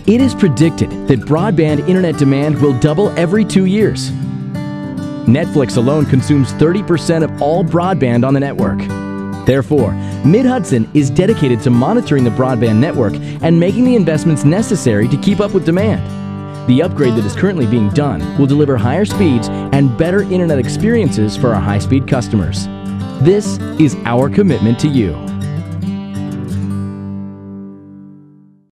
It is predicted that broadband internet demand will double every 2 years. Netflix alone consumes 30% of all broadband on the network. Therefore, Mid-Hudson is dedicated to monitoring the broadband network and making the investments necessary to keep up with demand. The upgrade that is currently being done will deliver higher speeds and better internet experiences for our high-speed customers. This is our commitment to you.